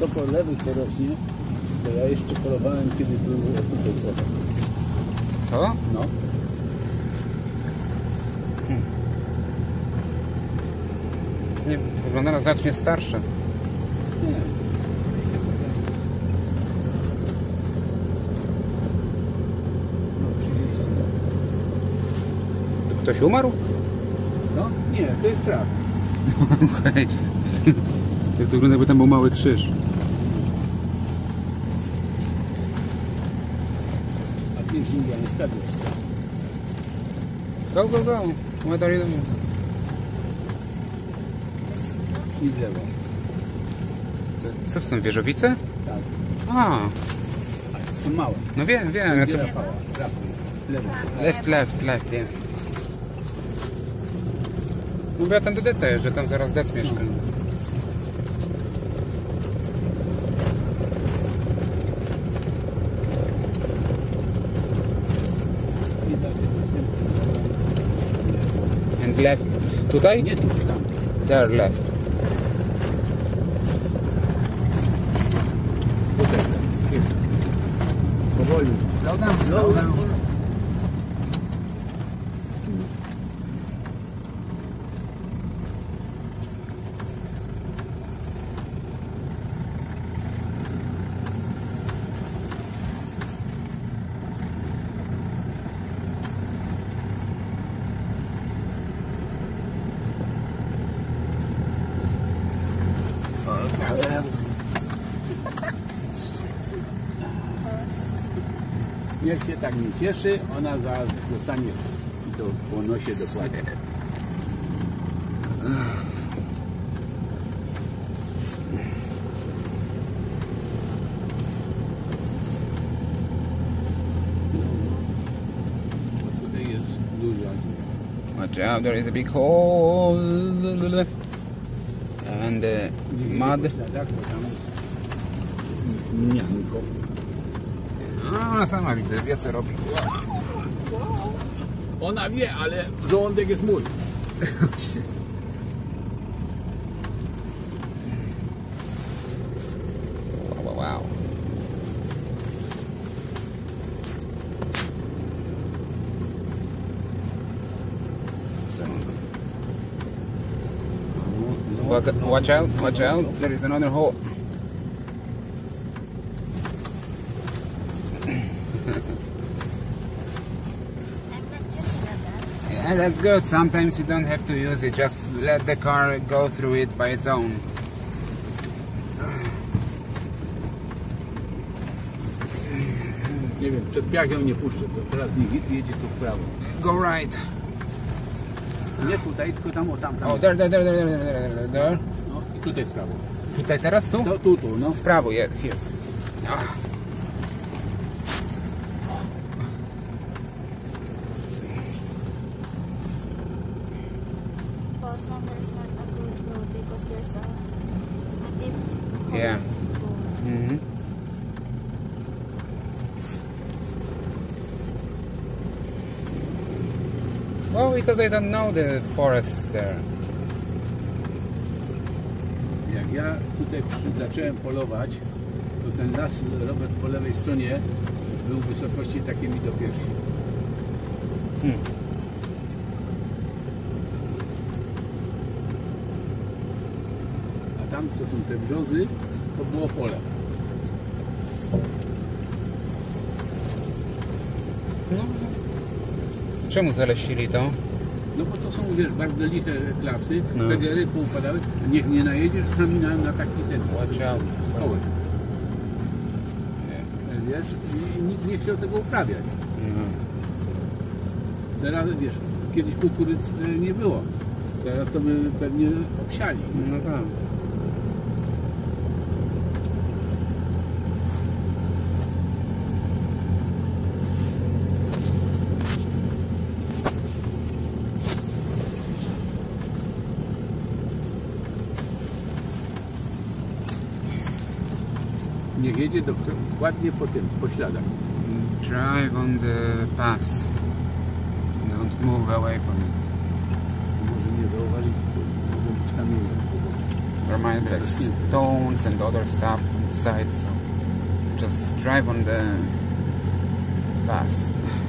to po lewej to rośnie, to ja jeszcze polowałem, kiedy był tutaj trochę. To? No. Nie, wygląda na znacznie starsze. Nie. No 30. To ktoś umarł? No? Nie, to jest traw. Okej. To wygląda, jakby tam był mały krzyż. A ty jest indiańska wioska. Go, go, go. What are you doing? I drzewo. Co w są, wieżowice? Tak. A, Są małe. no wiem, wiem. Ja Gdzie to... Rafała? Lewo. Left, yeah. No bo ja tam do Deca jeżdżę, tam zaraz Dec mieszka. I tak, And left. Tutaj? nie tu, tam. There, left. Tutaj. Powoli. Slow down, slow down. Niech się tak nie cieszy, ona zaraz dostanie to po nosie dokładnie. Tutaj jest duża. Watch out, there is a big hole. And mud. Tak, bo tam mianko. A, sama widzę, wie co robi. Ona wie, ale żołądek jest mój. Wow. So, watch out, there is another hole. Yeah, that's good. Sometimes you don't have to use it. Just let the car go through it by its own. Nie wiem, przez piach ją nie puszczę, to teraz nie jedzie tu w prawo. Go right. Nie tutaj, tylko tam, o tam. Oh, there. No i tutaj w prawo. Tutaj teraz tu? To tu, no. W prawo, yeah, here. Ah. Because when there's not a good road because there's a deep Yeah. hole. Mm-hmm. Well, because I don't know the forest there. Jak ja tutaj zacząłem polować, to ten las, Robert, po lewej stronie był w wysokości takiej mi do piersi. A tam, co są te brzozy, to było pole. No. Czemu zalesili to? No bo to są, wiesz, bardzo liche klasy, No. PGR-y poupadały, niech nie najedziesz sami na taki ten Watch out. kołek. Wiesz, i nikt nie chciał tego uprawiać. No. Teraz, wiesz, kiedyś kukurydzy nie było. Teraz to by pewnie obsiali. No tak. Niech jedzie dokładnie po tym, po śladach. Drive on the paths. Don't move away from it. Może nie zauważyć, to mogą być kamienie. There might be like stones and other stuff inside, so just drive on the paths.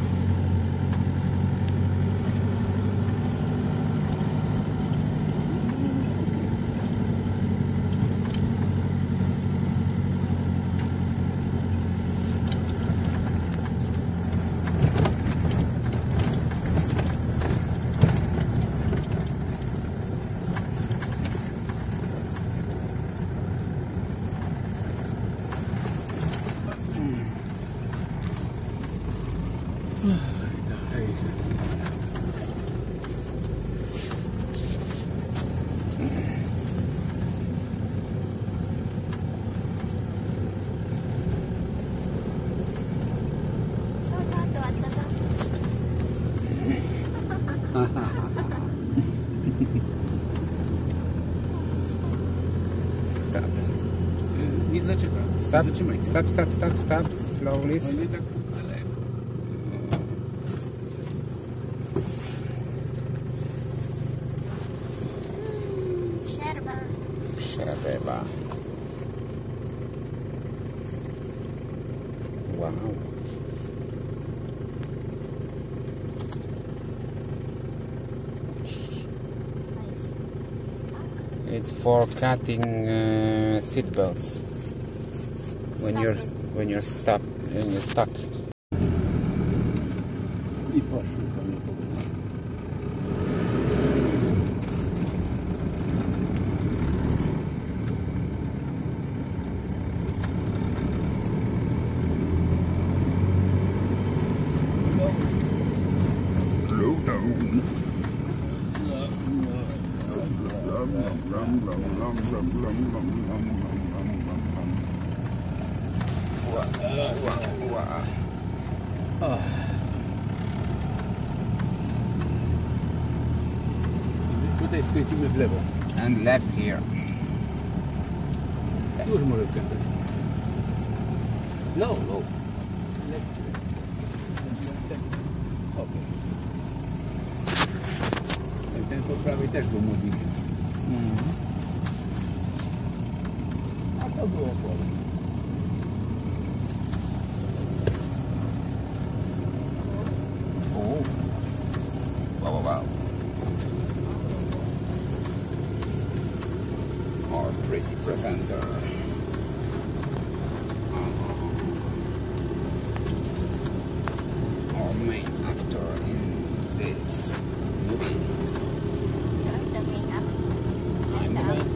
Nie zaczeka. Stop, Zatrzymaj się. stop, stop, stop, stop, slowly. No nie tak daleko. Przerwa. Przerywa. Wow. It's for cutting seat belts when you're stuck. I poszły po mnie powoli. Slow down. Tutaj skręcimy w lewo. And left here. Już może skręcać. No, no. Okej. Ten po prawej też był młodzikiem. A to było pole. Wow, wow, wow. More pretty presenter. Our main actor in this movie. You're the main actor. I'm the main.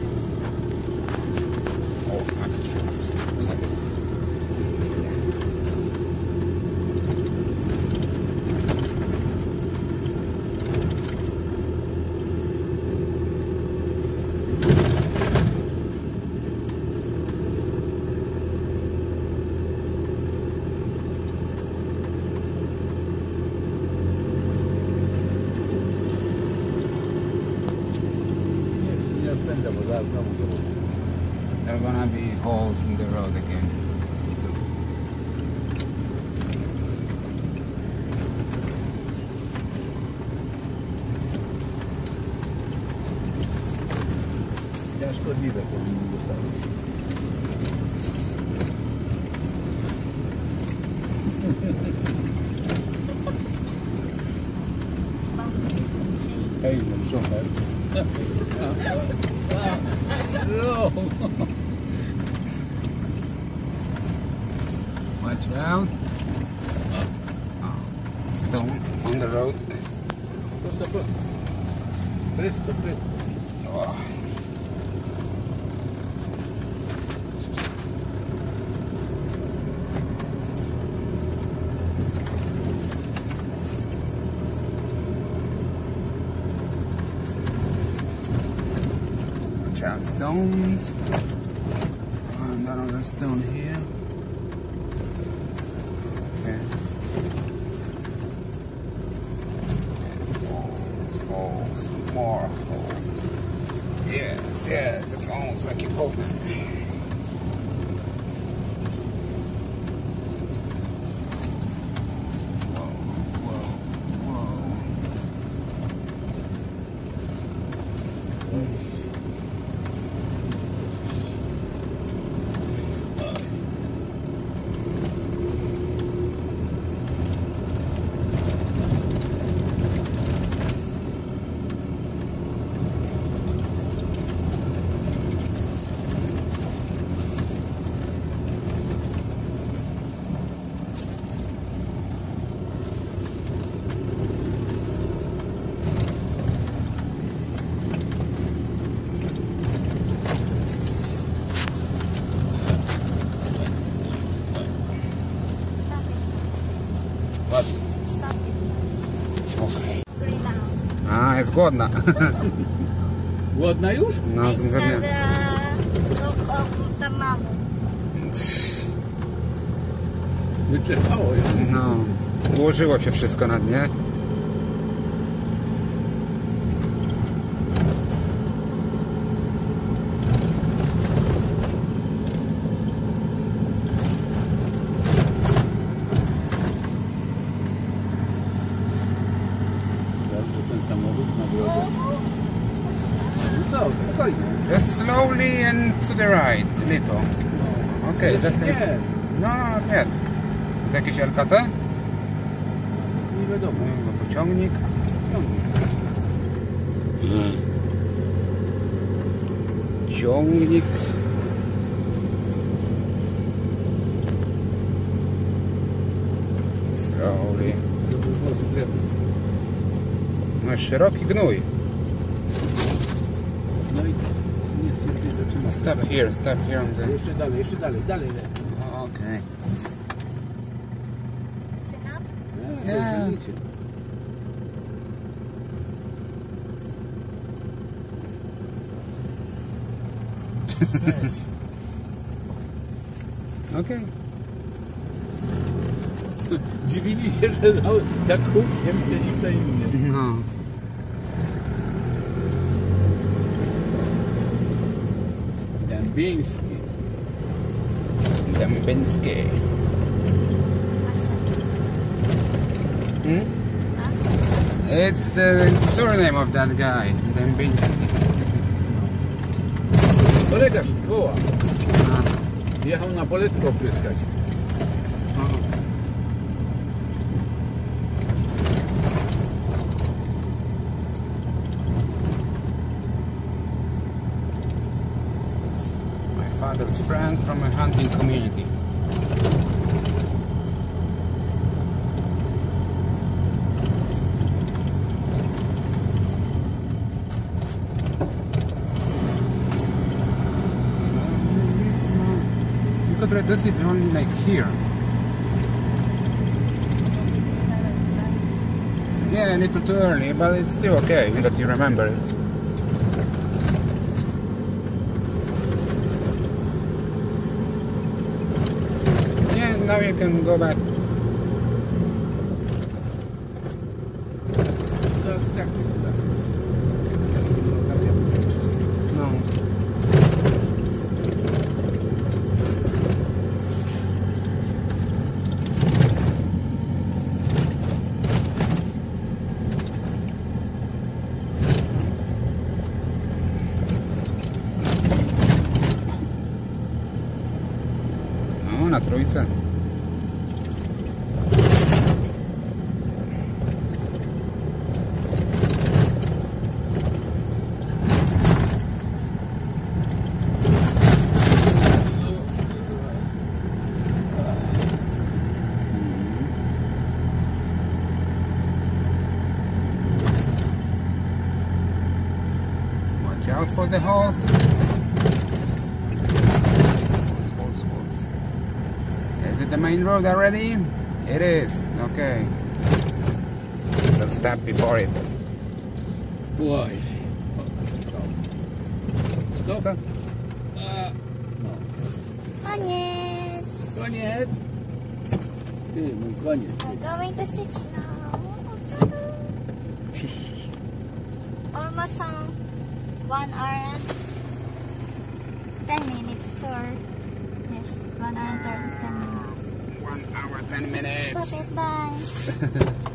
Or actress. Nie odpędzę, bo zaraz znowu to będzie. There are gonna be holes in the road again. Ja szkodliwe powinny zostawić. Hej, no szofer. No. Watch out. Stone on the road. Prosto, prosto. Presto, presto. Oh. Watch out, stones. And another stone here. Okay. Holes, more holes. Yes, yes, that's almost like you both. jest głodna. Głodna już? No, I smell zgodnie. the look of the mom. Wyczerpało ją. No, ułożyło się wszystko na dnie. Ten samochód na drodze. No co, spokojnie. Just slowly and to the right, little. Okay, just Nie, No, nie. To jakieś LKT? nie wiadomo. No, pociągnik. Ciągnik. Slowly. To był woz drewna. No, szeroki gnój. No i niestety zaczyna. Stop here on the... Jeszcze dalej. Okay. It's enough? Nie. Okay. Dziwili się, że za kółkiem siedzi kto inny. No. Dębiński. Dębiński. Hmm? It's the surname of that guy, Dębiński. Kolega z koła. Jechał na poletko pryskać. My father's friend from a hunting community. You could reduce it only like here. Yeah, a little too early, but it's still okay that you remember it. Yeah, now you can go back. No. No, na trójce. Watch out for the horse. Is it the main road already? It is. Okay. So stop before it. Oj. Stop. Stop. No. Koniec. Koniec. Ty, mój koniec. We're going to switch now. Almost 1 hour and 10 minutes tour. Yes, 1 hour and 10 minutes. 1 hour, 10 minutes. Stop it, bye.